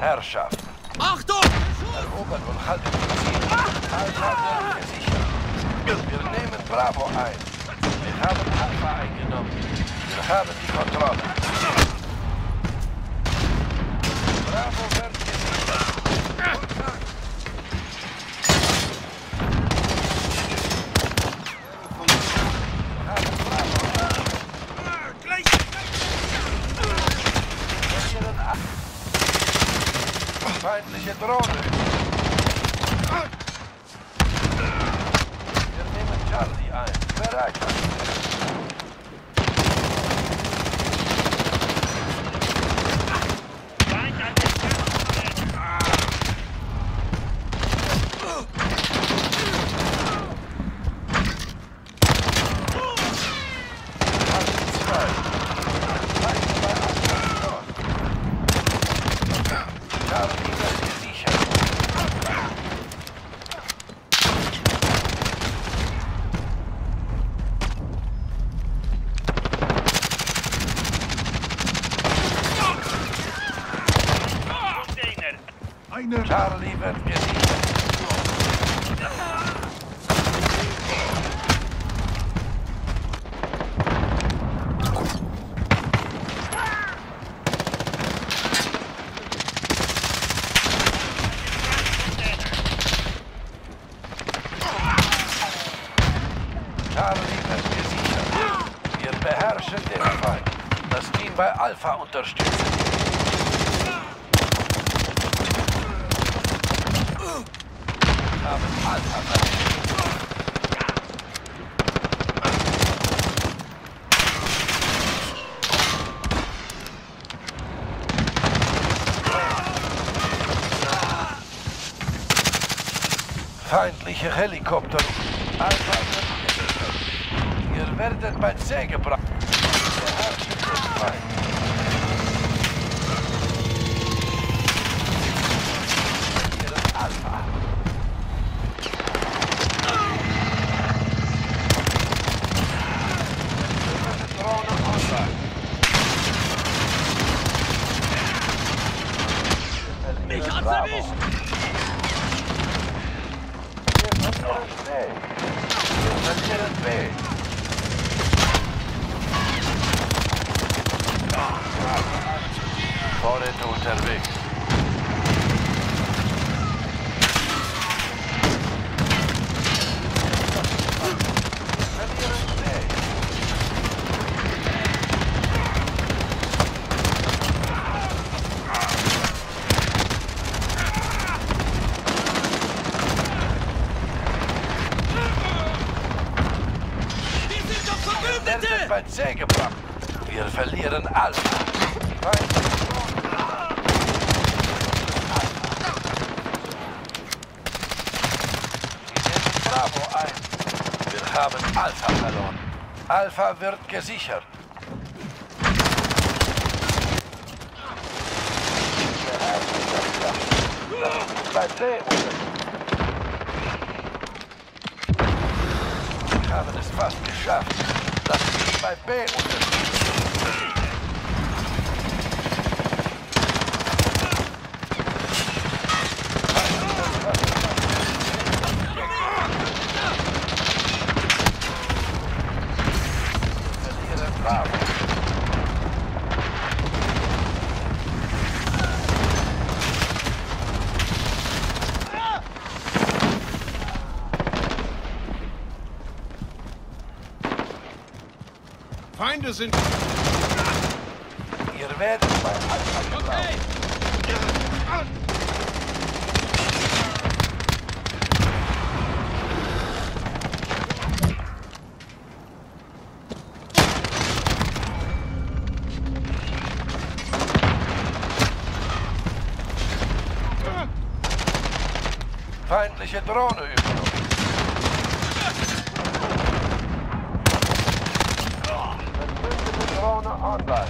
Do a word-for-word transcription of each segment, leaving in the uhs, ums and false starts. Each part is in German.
Herrschaft. Achtung! Erobert und haltet die Ziele. Alpha wird gesichert. Wir nehmen Bravo ein. Wir haben Alpha eingenommen. Wir haben die Kontrolle. Bravo wird gesichert. Feindliche Drohne. Wir nehmen Charlie ein. Bereit. Charlie wird gesichert. Charlie wird gesichert. Wir beherrschen den Feind. Das Team bei Alpha unterstützen. Haben Alpha verletzt. Feindliche Helikopter. Alpha wird gesichert. Ihr werdet bei C gebracht. Beherrschen den Feind. Alpha. Mich hat's erwischt! Wir verlieren B. Wir verlieren B. Vorräte unterwegs. Werdet bei C gebracht. Wir verlieren Alpha. Wir nehmen Bravo ein. Wir haben Alpha verloren. Alpha wird gesichert. Bei C Wir haben es fast geschafft. Das ist bei B unterstützt. Verlieren Bravo. Feinde sind... Ihr werdet bei Alpha gebraucht. Feindliche Drohne übernommen. Verbündete Drohne online.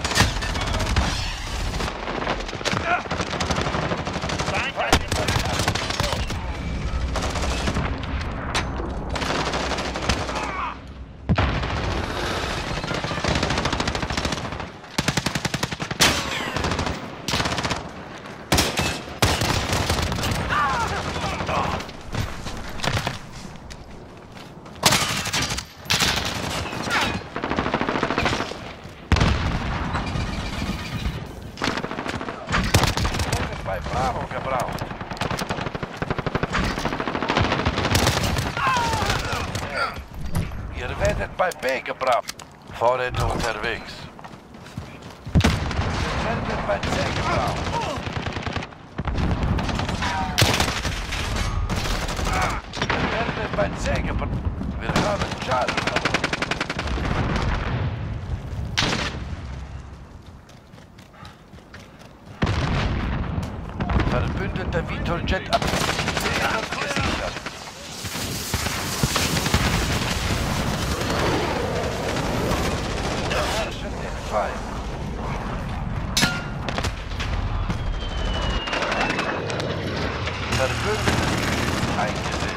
bei B gebracht. Vorräte unterwegs. Wir werden bei C gebraucht. Wir werden bei C gebraucht. Wir haben Charlie. Verbündeter Vital-Jet ab. Gesichert. Beherrschen den Feind. Verbündete eingesetzt.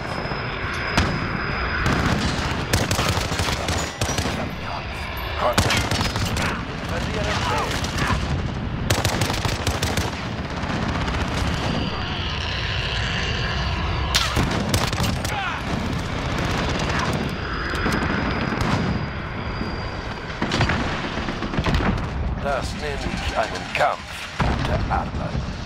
Konter. Verlieren C. Das nenne ich einen Kampf. Gute Arbeit.